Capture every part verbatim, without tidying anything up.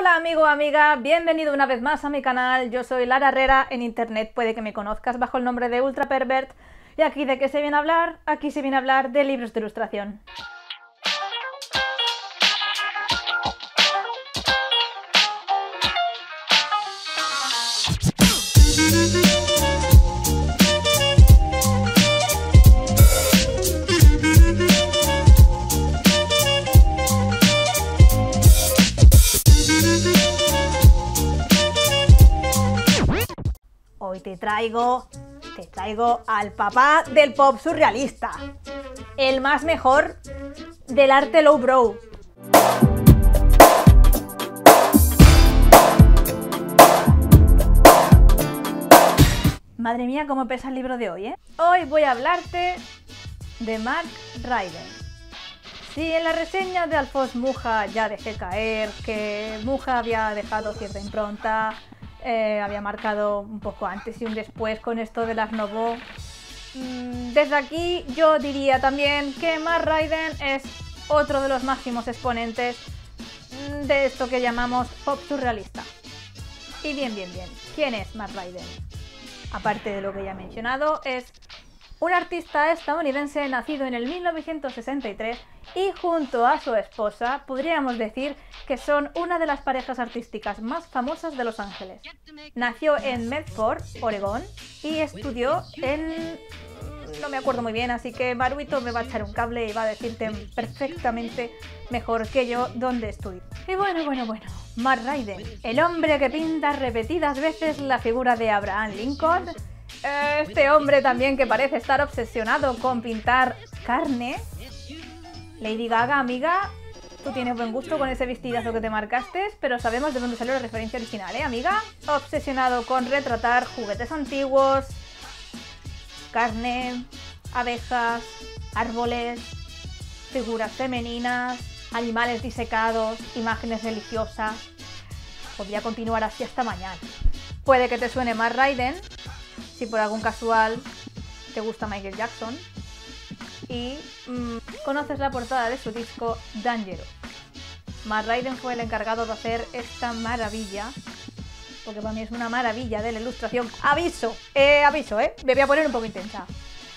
Hola amigo o amiga, bienvenido una vez más a mi canal. Yo soy Lara Herrera, en internet puede que me conozcas bajo el nombre de Ultra Pervert. Y aquí de qué se viene a hablar, aquí se viene a hablar de libros de ilustración. Hoy te traigo, te traigo al papá del pop surrealista, el más mejor del arte lowbrow. Madre mía, cómo pesa el libro de hoy, ¿eh? Hoy voy a hablarte de Mark Ryden. Si en la reseña de Alphonse Mucha ya dejé caer que Mucha había dejado cierta impronta, Eh, había marcado un poco antes y un después con esto de las Nouveau. Mm, desde aquí yo diría también que Mark Ryden es otro de los máximos exponentes de esto que llamamos pop surrealista. Y bien, bien, bien, ¿quién es Mark Ryden? Aparte de lo que ya he mencionado, es un artista estadounidense nacido en el mil novecientos sesenta y tres y junto a su esposa podríamos decir que son una de las parejas artísticas más famosas de Los Ángeles. Nació en Medford, Oregón, y estudió en... no me acuerdo muy bien, así que Maruito me va a echar un cable y va a decirte perfectamente mejor que yo dónde estudió. Y bueno, bueno, bueno, Mark Ryden, el hombre que pinta repetidas veces la figura de Abraham Lincoln. Este hombre también que parece estar obsesionado con pintar carne. Lady Gaga, amiga, tú tienes buen gusto con ese vestidazo que te marcaste, pero sabemos de dónde salió la referencia original, ¿eh, amiga? Obsesionado con retratar juguetes antiguos, carne, abejas, árboles, figuras femeninas, animales disecados, imágenes religiosas. Podría continuar así hasta mañana. Puede que te suene Mark Ryden si por algún casual te gusta Michael Jackson y mmm, conoces la portada de su disco Dangerous. Mark Ryden fue el encargado de hacer esta maravilla, porque para mí es una maravilla de la ilustración. ¡Aviso! Eh, aviso, ¿eh? Me voy a poner un poco intensa.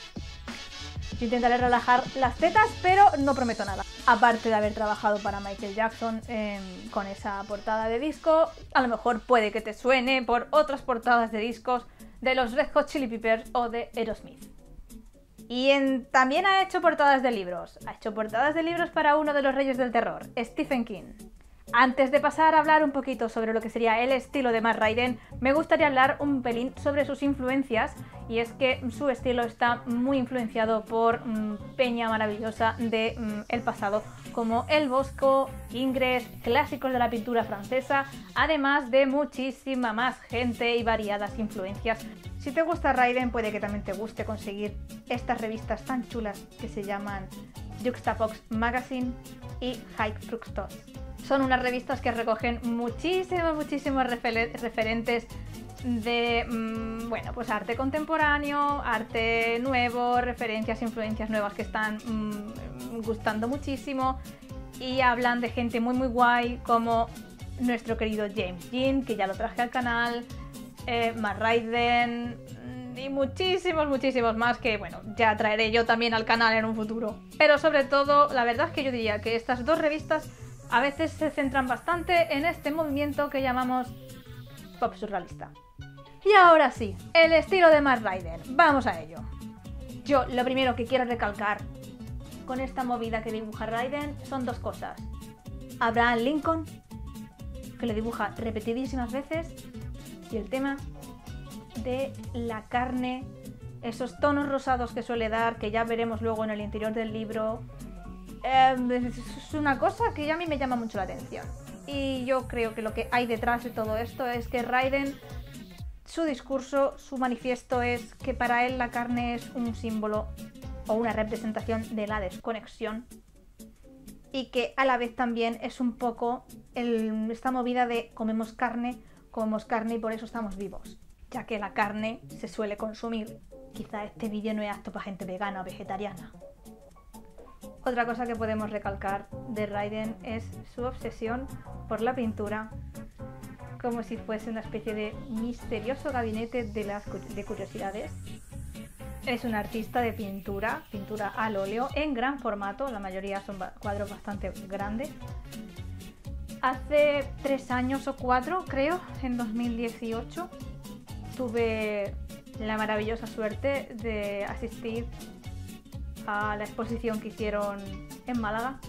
Yo intentaré relajar las tetas, pero no prometo nada. Aparte de haber trabajado para Michael Jackson eh, con esa portada de disco, a lo mejor puede que te suene por otras portadas de discos de los Red Hot Chili Peppers o de Aerosmith. Y en, también ha hecho portadas de libros. Ha hecho portadas de libros para uno de los reyes del terror, Stephen King. Antes de pasar a hablar un poquito sobre lo que sería el estilo de Mark Ryden, me gustaría hablar un pelín sobre sus influencias, y es que su estilo está muy influenciado por mmm, peña maravillosa de mmm, el pasado, como El Bosco, Ingres, clásicos de la pintura francesa, además de muchísima más gente y variadas influencias. Si te gusta Ryden, puede que también te guste conseguir estas revistas tan chulas que se llaman Juxtapox Magazine y High Fructose. Son unas revistas que recogen muchísimos, muchísimos refer referentes de, mmm, bueno, pues arte contemporáneo, arte nuevo, referencias, influencias nuevas que están mmm, gustando muchísimo, y hablan de gente muy muy guay como nuestro querido James Jean, que ya lo traje al canal, eh, Mark Ryden y muchísimos, muchísimos más que, bueno, ya traeré yo también al canal en un futuro. Pero sobre todo, la verdad es que yo diría que estas dos revistas a veces se centran bastante en este movimiento que llamamos pop surrealista. Y ahora sí, el estilo de Mark Ryden. Vamos a ello. Yo lo primero que quiero recalcar con esta movida que dibuja Ryden son dos cosas. Abraham Lincoln, que lo dibuja repetidísimas veces, y el tema de la carne, esos tonos rosados que suele dar, que ya veremos luego en el interior del libro. Eh, es una cosa que ya a mí me llama mucho la atención, y yo creo que lo que hay detrás de todo esto es que Ryden, su discurso, su manifiesto es que para él la carne es un símbolo o una representación de la desconexión, y que a la vez también es un poco el, esta movida de comemos carne, comemos carne y por eso estamos vivos, ya que la carne se suele consumir. Quizá este vídeo no es apto para gente vegana o vegetariana. Otra cosa que podemos recalcar de Ryden es su obsesión por la pintura como si fuese una especie de misterioso gabinete de, las, de curiosidades. Es un artista de pintura, pintura al óleo, en gran formato, la mayoría son cuadros bastante grandes. Hace tres años o cuatro, creo, en dos mil dieciocho, tuve la maravillosa suerte de asistir a la exposición que hicieron en Málaga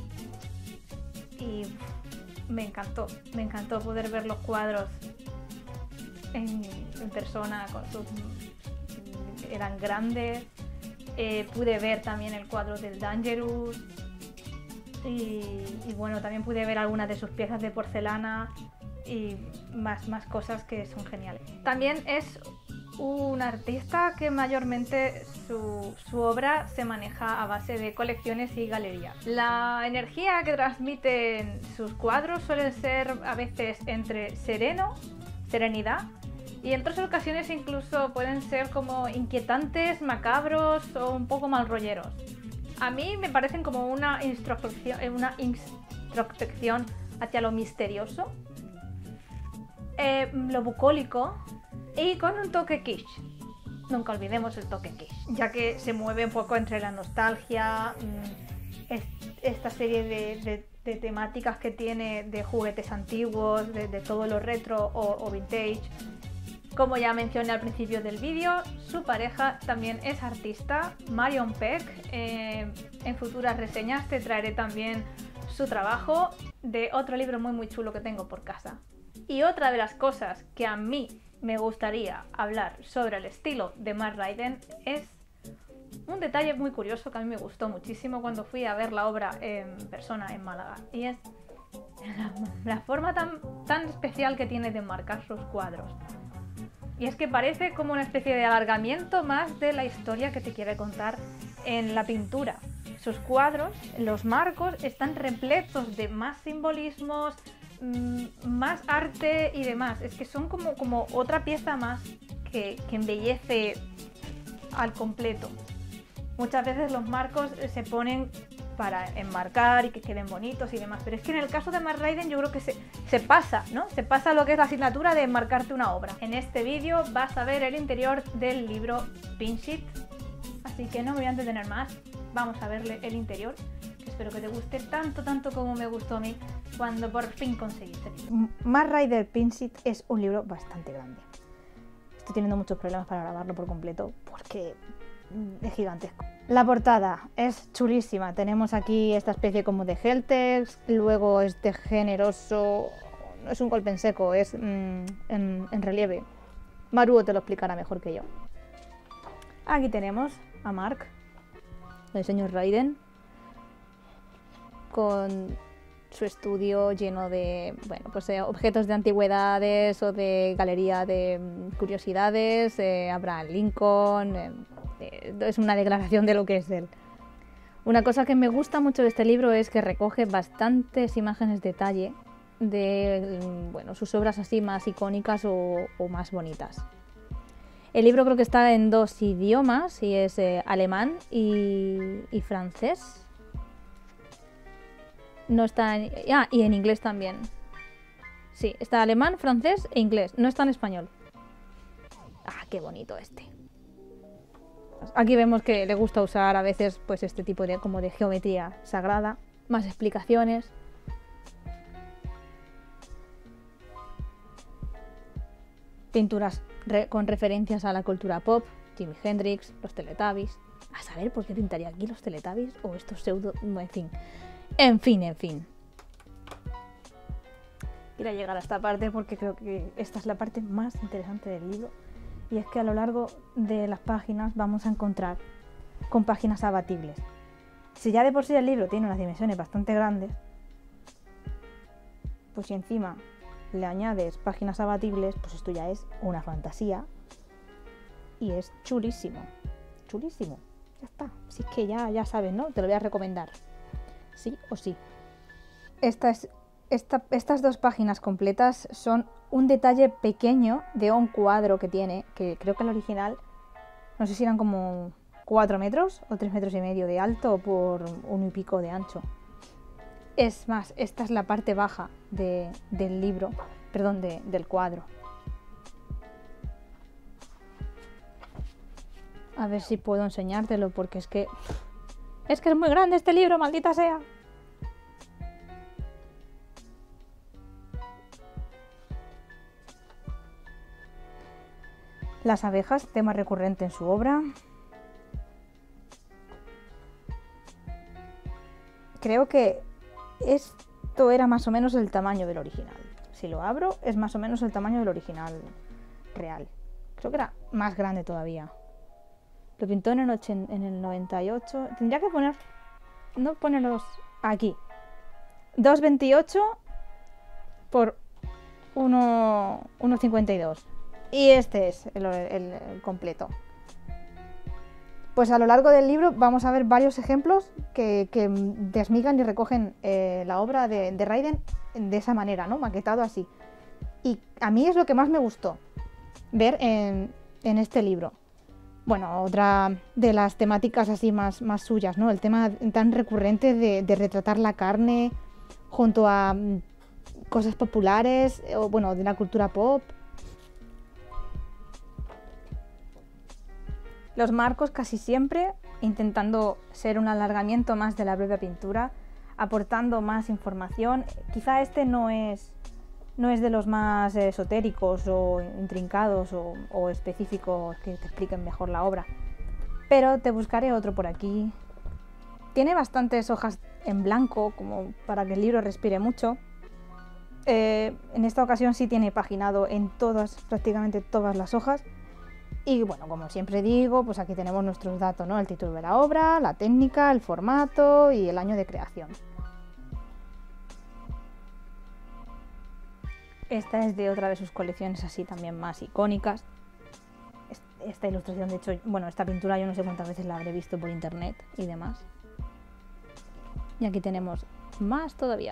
y me encantó, me encantó poder ver los cuadros en, en persona, con sus, eran grandes. Eh, pude ver también el cuadro del Dangerous y, y bueno, también pude ver algunas de sus piezas de porcelana y más, más cosas que son geniales. También es un artista que mayormente su, su obra se maneja a base de colecciones y galerías. La energía que transmiten sus cuadros suele ser a veces entre sereno, serenidad, y en otras ocasiones incluso pueden ser como inquietantes, macabros o un poco malrolleros. A mí me parecen como una introspección, una introspección hacia lo misterioso, eh, lo bucólico y con un toque kitsch. Nunca olvidemos el toque kitsch, ya que se mueve un poco entre la nostalgia, es, esta serie de, de, de temáticas que tiene de juguetes antiguos, de, de todo lo retro o, o vintage. Como ya mencioné al principio del vídeo, su pareja también es artista, Marion Peck. Eh, en futuras reseñas te traeré también su trabajo de otro libro muy muy chulo que tengo por casa. Y otra de las cosas que a mí me gustaría hablar sobre el estilo de Matt Ryden es un detalle muy curioso que a mí me gustó muchísimo cuando fui a ver la obra en persona en Málaga, y es la, la forma tan, tan especial que tiene de marcar sus cuadros. Y es que parece como una especie de alargamiento más de la historia que te quiere contar en la pintura. Sus cuadros, los marcos, están repletos de más simbolismos, más arte y demás. Es que son como, como otra pieza más que, que embellece al completo. Muchas veces los marcos se ponen para enmarcar y que queden bonitos y demás, pero es que en el caso de Matt Ryden yo creo que se, se pasa, ¿no? Se pasa lo que es la asignatura de enmarcarte una obra. En este vídeo vas a ver el interior del libro Pinch It, así que no me voy a entretener más, vamos a verle el interior. Espero que te guste tanto, tanto como me gustó a mí cuando por fin conseguí este libro. Matt Ryden Pinch It es un libro bastante grande. Estoy teniendo muchos problemas para grabarlo por completo porque es gigantesco. La portada es chulísima. Tenemos aquí esta especie como de Helltext, luego este generoso, no es un golpe en seco, es mmm, en, en relieve. Maruo te lo explicará mejor que yo. Aquí tenemos a Mark, el señor Ryden, con su estudio lleno de, bueno, pues de objetos de antigüedades o de galería de curiosidades, eh, Abraham Lincoln, eh, eh, es una declaración de lo que es él. Una cosa que me gusta mucho de este libro es que recoge bastantes imágenes de detalle de, bueno, sus obras así más icónicas o, o más bonitas. El libro creo que está en dos idiomas, y es eh, alemán y, y francés. No está en... Ah, y en inglés también. Sí, está alemán, francés e inglés. No está en español. Ah, qué bonito este. Aquí vemos que le gusta usar a veces pues este tipo de, como de geometría sagrada. Más explicaciones. Pinturas re con referencias a la cultura pop. Jimi Hendrix, los Teletubbies. A saber por qué pintaría aquí los Teletubbies o estos pseudo... En fin. En fin, en fin. Quiero llegar a esta parte porque creo que esta es la parte más interesante del libro. Y es que a lo largo de las páginas vamos a encontrar con páginas abatibles. Si ya de por sí el libro tiene unas dimensiones bastante grandes, pues si encima le añades páginas abatibles, pues esto ya es una fantasía. Y es chulísimo. Chulísimo. Ya está. Si es que ya, ya sabes, ¿no? Te lo voy a recomendar. Sí o sí. Esta es, esta, estas dos páginas completas son un detalle pequeño de un cuadro que tiene, que creo que el original, no sé si eran como cuatro metros o tres metros y medio de alto por uno y pico de ancho. Es más, esta es la parte baja de, del libro perdón, de, del cuadro. A ver si puedo enseñártelo, porque es que... Es que es muy grande este libro, maldita sea. Las abejas, tema recurrente en su obra. Creo que esto era más o menos el tamaño del original. Si lo abro, es más o menos el tamaño del original real. Creo que era más grande todavía. Lo pintó en el, ochenta, en el noventa y ocho. Tendría que poner... No ponerlos aquí. dos veintiocho por uno cincuenta y dos. Y este es el, el, el completo. Pues a lo largo del libro vamos a ver varios ejemplos que, que desmigan y recogen eh, la obra de, de Raiden de esa manera, ¿no? Maquetado así. Y a mí es lo que más me gustó ver en, en este libro. Bueno, otra de las temáticas así más, más suyas, ¿no? El tema tan recurrente de, de retratar la carne junto a cosas populares, o bueno, de la cultura pop. Los marcos casi siempre intentando ser un alargamiento más de la propia pintura, aportando más información. Quizá este no es, no es de los más esotéricos o intrincados o, o específicos que te expliquen mejor la obra, pero te buscaré otro por aquí. Tiene bastantes hojas en blanco como para que el libro respire mucho. Eh, en esta ocasión sí tiene paginado en todas, prácticamente todas las hojas. Y bueno, como siempre digo, pues aquí tenemos nuestros datos, ¿no? El título de la obra, la técnica, el formato y el año de creación. Esta es de otra de sus colecciones así también más icónicas. Esta ilustración, de hecho, bueno, esta pintura yo no sé cuántas veces la habré visto por internet y demás. Y aquí tenemos más todavía.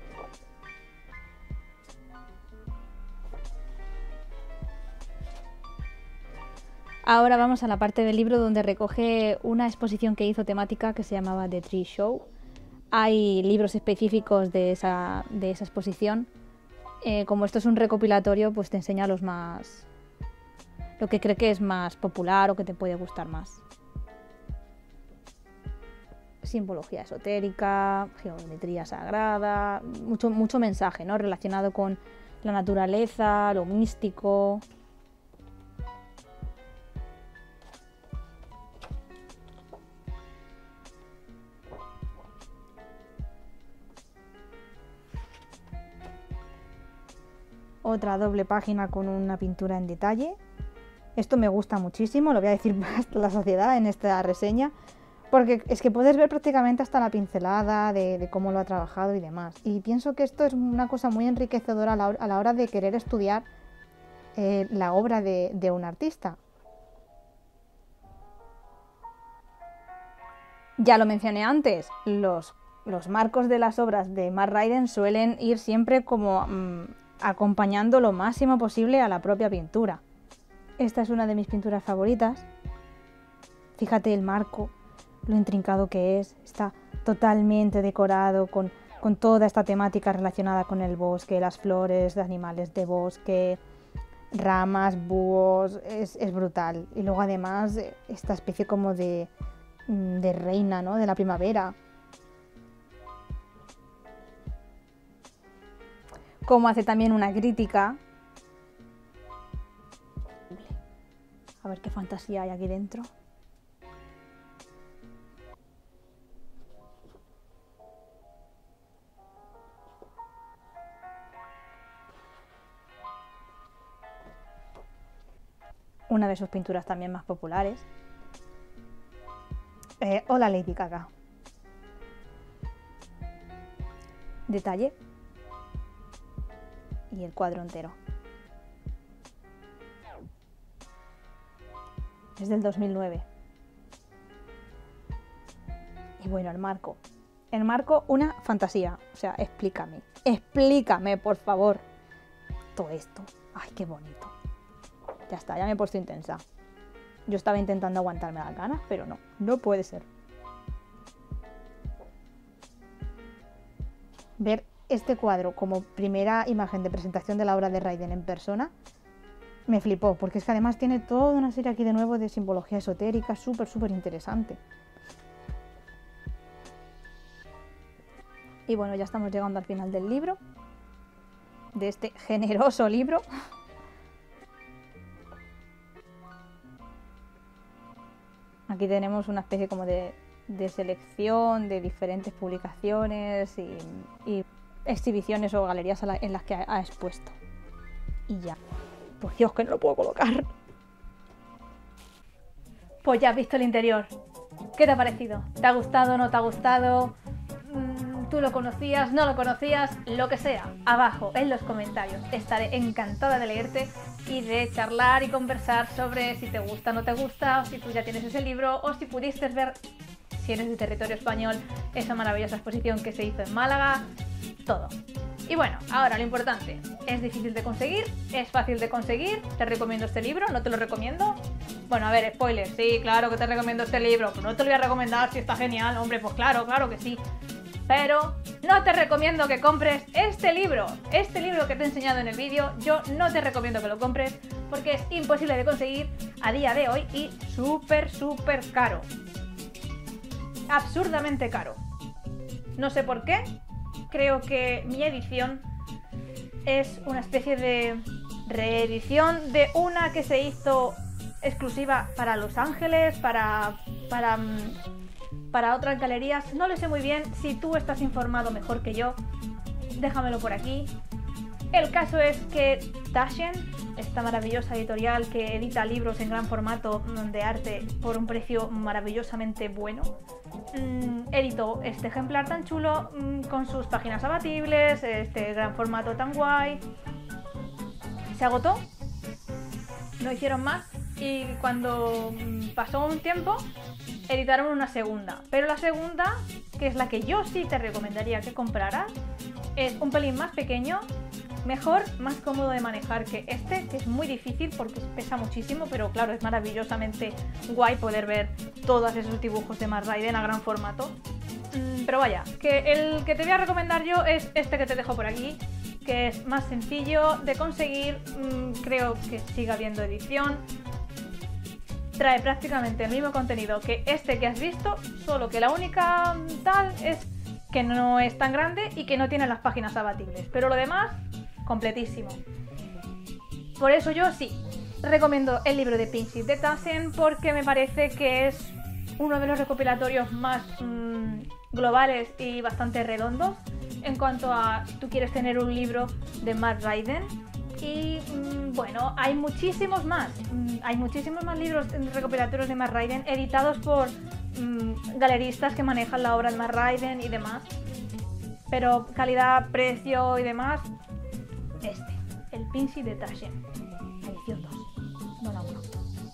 Ahora vamos a la parte del libro donde recoge una exposición que hizo temática que se llamaba The Tree Show. Hay libros específicos de esa, de esa exposición. Eh, como esto es un recopilatorio, pues te enseña los más... lo que cree que es más popular o que te puede gustar más. Simbología esotérica, geometría sagrada, mucho, mucho mensaje, ¿no? Relacionado con la naturaleza, lo místico... Otra doble página con una pintura en detalle. Esto me gusta muchísimo, lo voy a decir hasta la saciedad en esta reseña, porque es que puedes ver prácticamente hasta la pincelada de, de cómo lo ha trabajado y demás. Y pienso que esto es una cosa muy enriquecedora a la, a la hora de querer estudiar eh, la obra de, de un artista. Ya lo mencioné antes, los, los marcos de las obras de Matt Raiden suelen ir siempre como... Mmm, acompañando lo máximo posible a la propia pintura. Esta es una de mis pinturas favoritas. Fíjate el marco, lo intrincado que es, está totalmente decorado con, con toda esta temática relacionada con el bosque, las flores, los animales de bosque, ramas, búhos, es, es brutal. Y luego además esta especie como de, de reina, ¿no? De la primavera. Como hace también una crítica. A ver qué fantasía hay aquí dentro. Una de sus pinturas también más populares. Eh, Hola Lady Gaga. Detalle. Y el cuadro entero. Es del dos mil nueve. Y bueno, el marco. El marco, una fantasía. O sea, explícame. Explícame, por favor. Todo esto. Ay, qué bonito. Ya está, ya me he puesto intensa. Yo estaba intentando aguantarme las ganas, pero no. No puede ser. Ver este cuadro como primera imagen de presentación de la obra de Raiden en persona me flipó, porque es que además tiene toda una serie aquí de nuevo de simbología esotérica súper, súper interesante. Y bueno, ya estamos llegando al final del libro, de este generoso libro. Aquí tenemos una especie como de, de selección de diferentes publicaciones y, y exhibiciones o galerías la, en las que ha, ha expuesto. Y ya. Por Dios, que no lo puedo colocar. Pues ya has visto el interior. ¿Qué te ha parecido? ¿Te ha gustado? ¿No te ha gustado? ¿Tú lo conocías? ¿No lo conocías? Lo que sea, abajo en los comentarios. Estaré encantada de leerte y de charlar y conversar sobre si te gusta o no te gusta, o si tú ya tienes ese libro, o si pudiste ver, si eres de territorio español, esa maravillosa exposición que se hizo en Málaga. Todo. Y bueno, ahora lo importante, ¿es difícil de conseguir? ¿Es fácil de conseguir? ¿Te recomiendo este libro? ¿No te lo recomiendo? Bueno, a ver, spoiler, sí, claro que te recomiendo este libro, pero no te lo voy a recomendar si está genial, hombre, pues claro, claro que sí. Pero no te recomiendo que compres este libro, este libro que te he enseñado en el vídeo, yo no te recomiendo que lo compres porque es imposible de conseguir a día de hoy y súper, súper caro. Absurdamente caro. No sé por qué. Creo que mi edición es una especie de reedición de una que se hizo exclusiva para Los Ángeles, para, para, para otras galerías. No lo sé muy bien. Si tú estás informado mejor que yo, déjamelo por aquí. El caso es que Taschen, esta maravillosa editorial que edita libros en gran formato de arte por un precio maravillosamente bueno, mmm, editó este ejemplar tan chulo mmm, con sus páginas abatibles, este gran formato tan guay. Se agotó, no hicieron más y cuando mmm, pasó un tiempo editaron una segunda, pero la segunda, que es la que yo sí te recomendaría que compraras, es un pelín más pequeño, mejor, más cómodo de manejar que este, que es muy difícil porque pesa muchísimo, pero claro, es maravillosamente guay poder ver todos esos dibujos de Mad Raiden a gran formato. Mm, pero vaya, que el que te voy a recomendar yo es este que te dejo por aquí, que es más sencillo de conseguir, mm, creo que sigue habiendo edición. Trae prácticamente el mismo contenido que este que has visto, solo que la única tal es que no es tan grande y que no tiene las páginas abatibles, pero lo demás, completísimo. Por eso yo sí recomiendo el libro de Pinchy de Taschen, porque me parece que es uno de los recopilatorios más mmm, globales y bastante redondos en cuanto a si tú quieres tener un libro de Mad Raiden. Y mmm, bueno, hay muchísimos más, mmm, hay muchísimos más libros recopilatorios de Mad Raiden editados por mmm, galeristas que manejan la obra de Mad Raiden y demás. Pero calidad, precio y demás, este, el Pinchy de Taschen, edición dos, no la uno.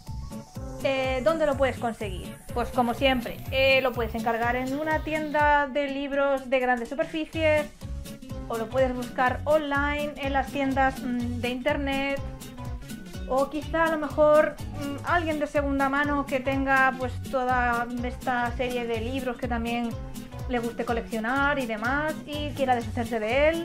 Eh, ¿Dónde lo puedes conseguir? Pues como siempre, eh, lo puedes encargar en una tienda de libros de grandes superficies, o lo puedes buscar online en las tiendas mmm, de internet, o quizá a lo mejor mmm, alguien de segunda mano que tenga pues toda esta serie de libros que también le guste coleccionar y demás y quiera deshacerse de él.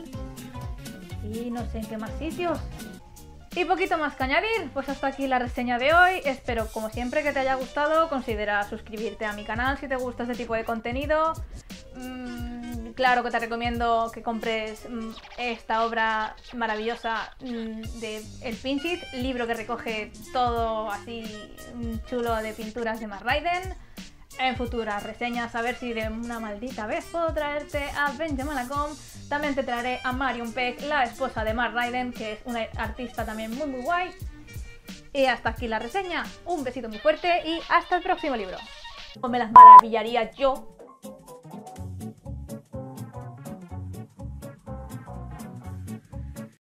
Y no sé en qué más sitios. Y poquito más que añadir, pues hasta aquí la reseña de hoy. Espero, como siempre, que te haya gustado. Considera suscribirte a mi canal si te gusta este tipo de contenido. Mm, claro que te recomiendo que compres mm, esta obra maravillosa mm, de El Pinchy, libro que recoge todo así mm, chulo de pinturas de Mad Raiden. En futuras reseñas, a ver si de una maldita vez puedo traerte a Benjamin Lacombe. También te traeré a Marion Peck, la esposa de Mad Raiden, que es una artista también muy muy guay. Y hasta aquí la reseña. Un besito muy fuerte y hasta el próximo libro. Me las maravillaría yo